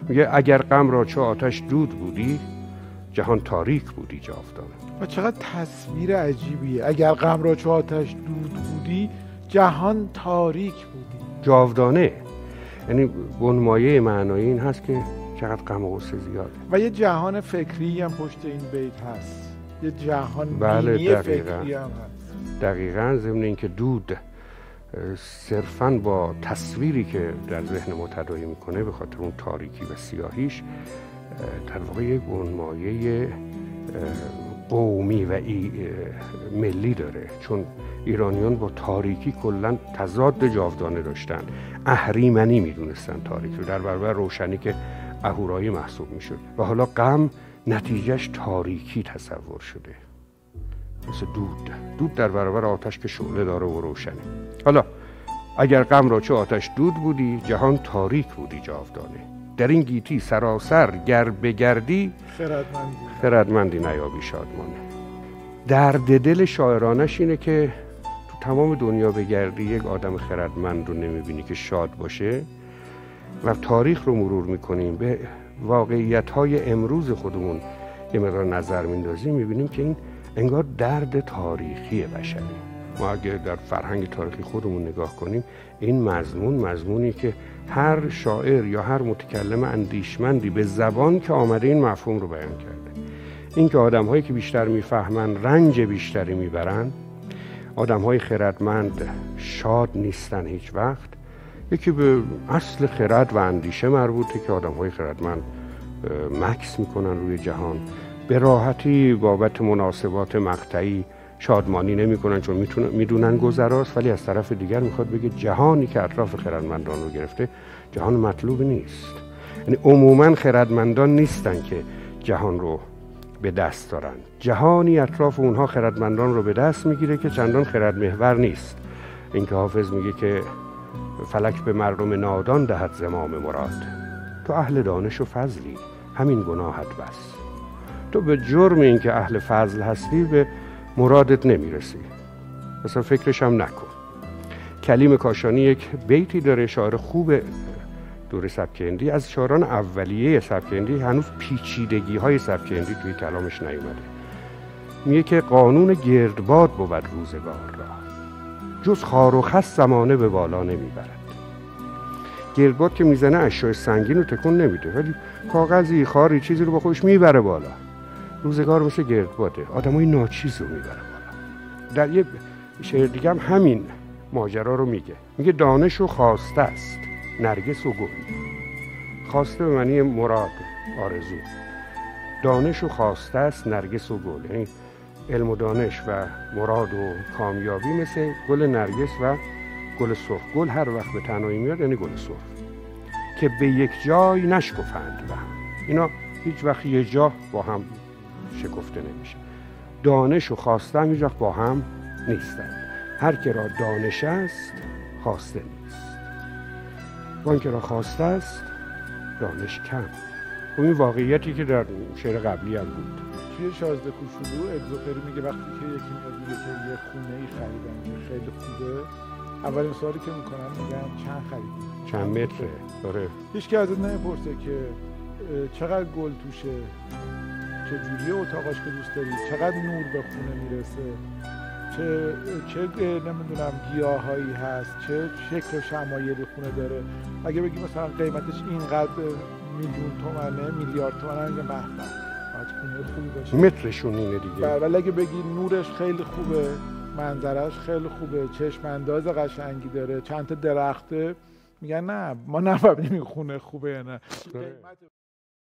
میگه اگر غم را چو آتش دود بودی، جهان تاریک بودی جاودانه. و چقدر تصویر عجیبیه. اگر غم را چو آتش دود بودی، جهان تاریک بودی جاودانه. یعنی بنمایه معنایی این هست که چقدر غم و غصه زیاده. و یه جهان فکری هم پشت این بیت هست، یه جهان بله بینی فکری هم هست. دقیقاً. ضمن اینکه دود صرفاً با تصویری که در ذهن ما تداعی میکنه به خاطر اون تاریکی و سیاهیش، در واقع یک بنمایه قومی و ملی داره، چون ایرانیان با تاریکی کلاً تضاد جاودانه داشتن. اهریمنی میدونستن تاریک رو، در برابر روشنی که اهورایی محسوب میشد. و حالا غم نتیجهش تاریکی تصور شده، مثل دود در برابر آتش که شعله داره و روشنه. حالا اگر غم را چه آتش دود بودی، جهان تاریک بودی جاودانه. در این گیتی سراسر گر بگردی، خردمندی نیابی شادمانه. درد دل شاعرانش اینه که تو تمام دنیا بگردی یک آدم خردمند رو نمیبینی که شاد باشه. و تاریخ رو مرور میکنیم، به واقعیت‌های امروز خودمون یه مقدار نظر میندازیم، میبینیم که این انگار درد تاریخی بشری. ما اگه در فرهنگ تاریخی خودمون نگاه کنیم، این مضمونی که هر شاعر یا هر متکلم اندیشمندی به زبان که آمده این مفهوم رو بیان کرده. این که آدم‌هایی که بیشتر میفهمن رنج بیشتری میبرن، آدم‌های خردمند شاد نیستن هیچ وقت. یکی به اصل خرد و اندیشه مربوطه که آدم‌های خردمند مکث میکنن روی جهان، به راحتی بابت مناسبات مقطعی شادمانی نمیکنن چون میدونن گذراست. ولی از طرف دیگر میخواد بگه جهانی که اطراف خردمندان رو گرفته جهان مطلوب نیست. یعنی عموما خردمندان نیستن که جهان رو به دست دارن، جهانی اطراف اونها خردمندان رو به دست میگیره که چندان خردمحور نیست. این که حافظ میگه که فلک به مردم نادان دهد زمام مراد، تو اهل دانش و فضلی همین گناهت بس. تو به جرم این که اهل فضل هستی به مرادت نمیرسی، مثلا فکرش هم نکن. کلیم کاشانی یک بیتی داره، شاعر خوب دوره سبک هندی، از شاعران اولیه سبک هندی، هنوز پیچیدگی های سبک هندی توی کلامش نیومده. میگه که قانون گردباد بود روزگار را، جز خار و خس زمانه به بالا نمیبرد. گردباد که میزنه اشیاء سنگین رو تکون نمیده، ولی کاغذی، خاری، چیزی رو با خودش میبره بالا. روزگار مثل گردباده، آدمای ناچیز رو میبره بالا. در یه شعر دیگه هم همین ماجرا رو میگه دانش و خواسته است نرگس و گل. خواسته به معنی مراد، آرزو. دانش و خواسته است نرگس و گل، یعنی علم و دانش و مراد و کامیابی مثل گل نرگس و گل سرخ. گل هر وقت به تنهایی میاد یعنی گل سرخ که به یک جای نشکفند به هم. اینا هیچ وقت یه جا با هم شکفته نمیشه. دانش و خواسته هم هیچ وقت با هم نیستن. هر که را دانش است خواسته نیست، وان که را خواسته است دانش کم. و این واقعیتی که در شعر قبلی هم بود. توی شازده کوچولو اگزوپری میگه وقتی که یکی میاد میگه که یه خونه‌ای خریدم که خیلی خوبه، اولین سوالی که میکنن میگن چند خریدی؟ چند متره؟ داره. هیچ که ازت نمیپرسه که چقدر گل توشه، چه جوریه اتاقاش که دوست داری، چقدر نور به خونه میرسه، چه نمیدونم گیاهایی هست، چه شکل و شمایلی خونه داره. اگه بگی مثلا قیمتش اینقدر میلیون تومنه، میلیارد تومنه، میگه به خونه خوبی باشه، مترشون اینه دیگه. ولی اگه بگی نورش خیلی خوبه، منظرش خیلی خوبه، چشم انداز قشنگی داره، چند تا درخته، میگن نه ما نفهمیم این خونه خوبه یا نه.